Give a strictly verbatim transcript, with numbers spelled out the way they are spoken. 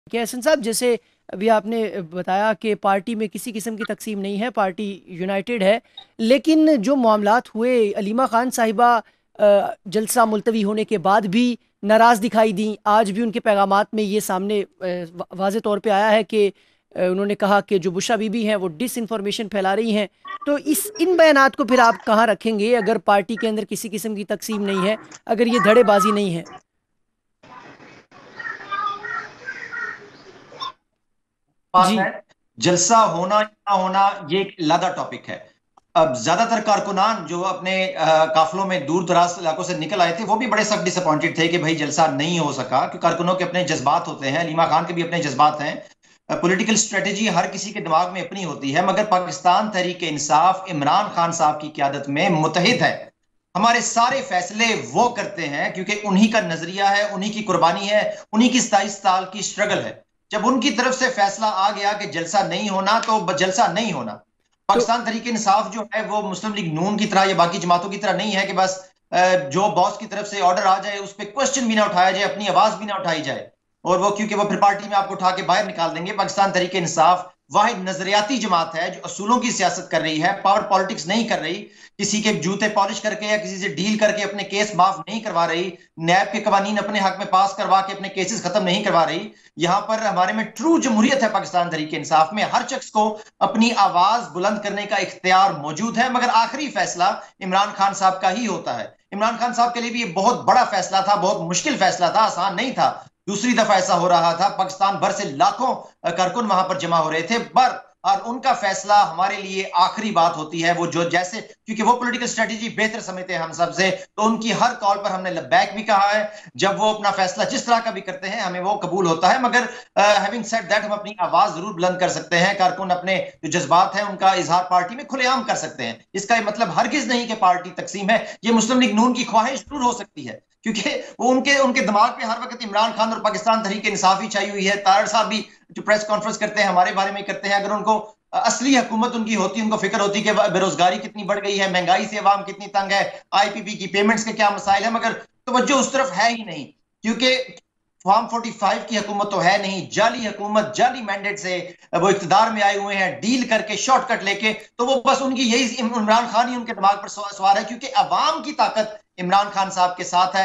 कि एहसन साहब, जैसे अभी आपने बताया कि पार्टी में किसी किस्म की तकसीम नहीं है, पार्टी यूनाइटेड है। लेकिन जो मामलात हुए, अलीमा खान साहिबा अ, जलसा मुलतवी होने के बाद भी नाराज़ दिखाई दी। आज भी उनके पैगामात में ये सामने अ, वाज़े तौर पे आया है कि अ, उन्होंने कहा कि जो बुशरा बीबी हैं वो डिस इन्फॉर्मेशन फैला रही हैं। तो इस इन बयानात को फिर आप कहाँ रखेंगे अगर पार्टी के अंदर किसी किस्म की तकसीम नहीं है, अगर ये धड़ेबाजी नहीं है? बात जी। है। जलसा होना या ना होना ये एक अलग टॉपिक है। अब ज्यादातर कारकुनान जो अपने अ, काफिलों में दूर दराज इलाकों से निकल आए थे वो भी बड़े सख्त डिसअपॉइंटेड थे कि भाई जलसा नहीं हो सका, क्योंकि कारकुनों के अपने जज्बात होते हैं, लीमा खान के भी अपने जज्बात हैं। पॉलिटिकल स्ट्रेटेजी हर किसी के दिमाग में अपनी होती है, मगर पाकिस्तान तहरीक इंसाफ इमरान खान साहब की क्यादत में मुतहिद है। हमारे सारे फैसले वो करते हैं क्योंकि उन्हीं का नजरिया है, उन्हीं की कुर्बानी है, उन्हीं की सताइस साल की स्ट्रगल है। जब उनकी तरफ से फैसला आ गया कि जलसा नहीं होना तो जलसा नहीं होना। तो पाकिस्तान तहरीक इंसाफ जो है वो मुस्लिम लीग नून की तरह या बाकी जमातों की तरह नहीं है कि बस जो बॉस की तरफ से ऑर्डर आ जाए उस पर क्वेश्चन भी ना उठाया जाए, अपनी आवाज भी ना उठाई जाए, और वो क्योंकि वो फिर पार्टी में आपको उठा के बाहर निकाल देंगे। पाकिस्तान तहरीक इंसाफ वाहिद नजरियाती जमात है जो असूलों की सियासत कर रही है, पावर पॉलिटिक्स नहीं कर रही, किसी के जूते पॉलिश करके या किसी से डील करके अपने केस माफ नहीं करवा रही, नैब के कवानीन अपने हक में पास करवा के अपने केसेस खत्म नहीं करवा रही। यहां पर हमारे में ट्रू जमहूरियत है। पाकिस्तान तहरीक इंसाफ में हर शख्स को अपनी आवाज बुलंद करने का इख्तियार मौजूद है, मगर आखिरी फैसला इमरान खान साहब का ही होता है। इमरान खान साहब के लिए भी ये बहुत बड़ा फैसला था, बहुत मुश्किल फैसला था, आसान नहीं था। दूसरी दफा ऐसा हो रहा था, पाकिस्तान भर से लाखों कारकुन वहां पर जमा हो रहे थे, पर और उनका फैसला हमारे लिए आखिरी बात होती है। वो जो जैसे क्योंकि वो पॉलिटिकल स्ट्रेटेजी बेहतर समझते हैं हम सबसे, तो उनकी हर कॉल पर हमने लबैक भी कहा है। जब वो अपना फैसला जिस तरह का भी करते हैं हमें वो कबूल होता है, मगर हैविंग सेड दैट हम अपनी आवाज जरूर बुलंद कर सकते हैं। कारकुन अपने जो जज्बात हैं उनका इजहार पार्टी में खुलेआम कर सकते हैं। इसका ये मतलब हरगिज नहीं कि पार्टी तकसीम है। ये मुस्लिम लीग नून की ख्वाहिश जरूर हो सकती है, क्योंकि वो उनके उनके दिमाग पे हर वक्त इमरान खान और पाकिस्तान तहरीक इंसाफ ही चाहिए हुई है। तारड़ साहब भी जो प्रेस कॉन्फ्रेंस करते हैं हमारे बारे में करते हैं, अगर उनको असली हुकूमत उनकी होती, उनको फिक्र होती कि बेरोजगारी कितनी बढ़ गई है, महंगाई से अवाम कितनी तंग है, आईपीपी की पेमेंट्स के क्या मसाइल है, मगर तवज्जो उस तरफ है ही नहीं। क्योंकि फॉर्म फोर्टी फाइव की हुकूमत तो है नहीं, जाली हुकूमत, जाली मैंडेट से वो इख्तिदार में आए हुए हैं, डील करके शॉर्टकट लेके। तो वो बस उनकी यही इमरान खान ही उनके दिमाग पर सवार है, क्योंकि अवाम की ताकत इमरान खान साहब के साथ है।